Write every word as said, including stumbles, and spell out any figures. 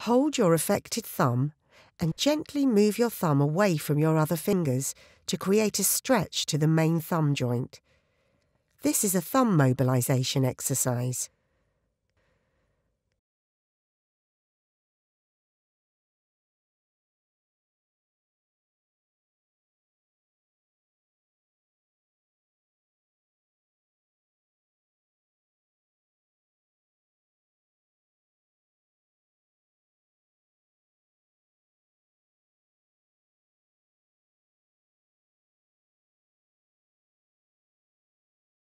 Hold your affected thumb and gently move your thumb away from your other fingers to create a stretch to the main thumb joint. This is a thumb mobilisation exercise.